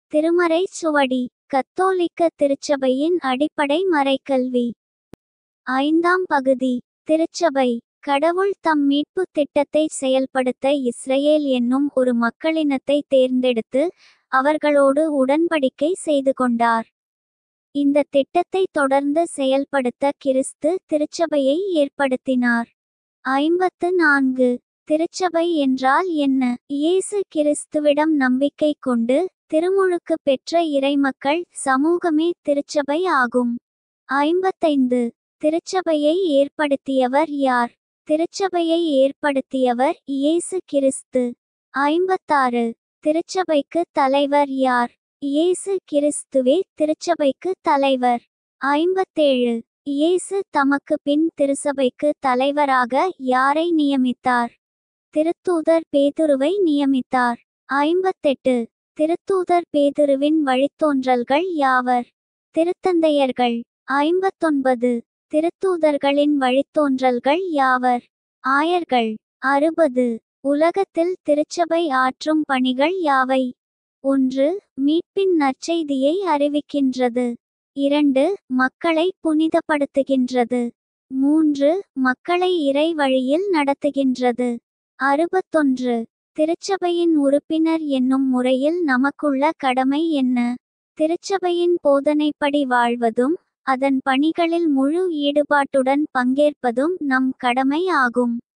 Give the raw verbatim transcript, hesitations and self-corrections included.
திருமறை சுவடி. கத்தோலிக்க திருச்சபையின் அடிப்படை மறைக்கல்வி. ஐந்தாம் பகுதி. திருச்சபை. கடவுள் தம் மீட்பு திட்டத்தை செயல்படுத்த இஸ்ரயேல் என்னும் ஒரு மக்களினத்தை தேர்ந்தெடுத்து அவர்களோடு உடன்படிக்கை செய்து கொண்டார். இந்த திட்டத்தை தொடர்ந்து செயல்படுத்த கிறிஸ்து திருச்சபையை ஏற்படுத்தினார். ஐம்பத்து நான்கு. திருச்சபை என்றால் என்ன? இயேசு கிறிஸ்துவிடம் நம்பிக்கை கொண்டு திருமுழுக்கு பெற்ற இறைமக்கள் சமூகமே திருச்சபை ஆகும். ஐம்பத்தைந்து. திருச்சபையை ஏற்படுத்தியவர் யார்? திருச்சபையை ஏற்படுத்தியவர் இயேசு கிறிஸ்து. ஐம்பத்தாறு. திருச்சபைக்கு தலைவர் யார்? இயேசு கிறிஸ்துவே திருச்சபைக்கு தலைவர். ஐம்பத்தேழு. இயேசு தமக்கு பின் திருச்சபைக்கு தலைவராக யாரை நியமித்தார்? திருத்தூதர் பேதுருவை நியமித்தார். ஐம்பத்தெட்டு. திருத்தூதர் பேதுருவின் வழித்தோன்றல்கள் யாவர்? திருத்தந்தையர்கள். ஐம்பத்தொன்பது. திருத்தூதர்களின் வழித்தோன்றல்கள் யாவர்? ஆயர்கள். அறுபது. உலகத்தில் திருச்சபை ஆற்றும் பணிகள் யாவை? ஒன்று. மீட்பின் நற்செய்தியை அறிவிக்கின்றது. இரண்டு. மக்களை புனிதப்படுத்துகின்றது. மூன்று. மக்களை இறை வழியில் நடத்துகின்றது. அறுபத்தொன்று. திருச்சபையின் உறுப்பினர் என்னும் முறையில் நமக்குள்ள கடமை என்ன? திருச்சபையின் போதனைப்படி வாழ்வதும் அதன் பணிகளில் முழு ஈடுபாட்டுடன் பங்கேற்பதும் நம் கடமை ஆகும்.